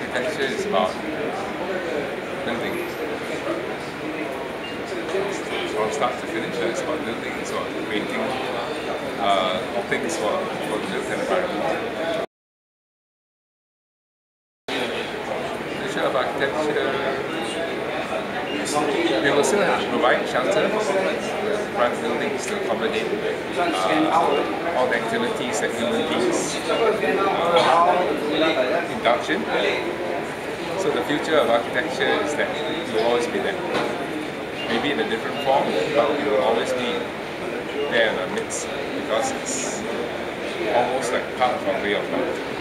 architecture is about building. From start to finish, it's about building, it's about creating things for the built environment. The future of architecture, we will still have to provide shelter, private buildings to accommodate all the activities that human beings indulge in. So the future of architecture is that it will always be there. Maybe in a different form, but it will always be there in our midst because it's almost like part of our way of life.